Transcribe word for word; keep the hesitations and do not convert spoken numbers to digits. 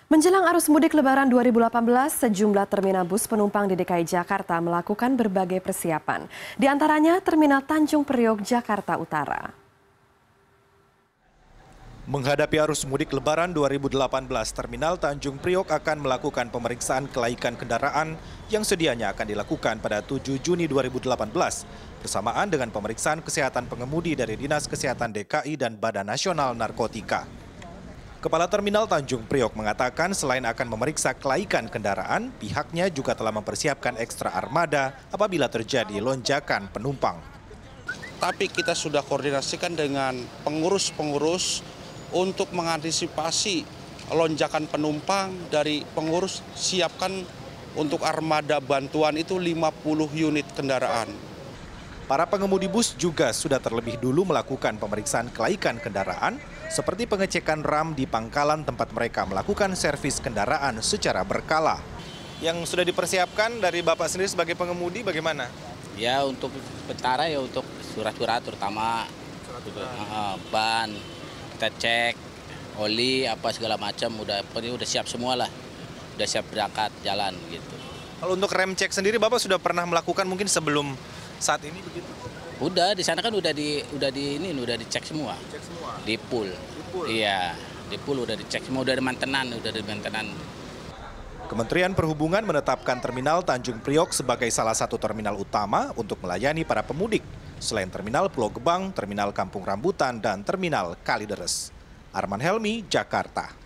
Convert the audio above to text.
Menjelang arus mudik Lebaran dua ribu delapan belas, sejumlah terminal bus penumpang di D K I Jakarta melakukan berbagai persiapan. Di antaranya Terminal Tanjung Priok, Jakarta Utara. Menghadapi arus mudik Lebaran dua ribu delapan belas, Terminal Tanjung Priok akan melakukan pemeriksaan kelaikan kendaraan yang sedianya akan dilakukan pada tujuh Juni dua ribu delapan belas, bersamaan dengan pemeriksaan kesehatan pengemudi dari Dinas Kesehatan D K I dan Badan Nasional Narkotika. Kepala Terminal Tanjung Priok mengatakan selain akan memeriksa kelaikan kendaraan, pihaknya juga telah mempersiapkan ekstra armada apabila terjadi lonjakan penumpang. Tapi kita sudah koordinasikan dengan pengurus-pengurus untuk mengantisipasi lonjakan penumpang. Dari pengurus siapkan untuk armada bantuan itu lima puluh unit kendaraan. Para pengemudi bus juga sudah terlebih dulu melakukan pemeriksaan kelaikan kendaraan, seperti pengecekan ram di pangkalan tempat mereka melakukan servis kendaraan secara berkala. Yang sudah dipersiapkan dari Bapak sendiri sebagai pengemudi bagaimana? Ya, untuk sementara ya untuk surat-surat terutama surat ban, kita cek oli apa segala macam udah udah siap semua lah. Udah siap berangkat jalan gitu. Kalau untuk rem cek sendiri Bapak sudah pernah melakukan mungkin sebelum saat ini begitu? Udah, di sana kan udah di udah di ini udah dicek semua. Cek semua. Di pool. Di pool. Iya, di pool udah dicek semua, udah ada mantenan, udah ada mantenan. Kementerian Perhubungan menetapkan Terminal Tanjung Priok sebagai salah satu terminal utama untuk melayani para pemudik, selain Terminal Pulau Gebang, Terminal Kampung Rambutan, dan Terminal Kalideres. Arman Helmi, Jakarta.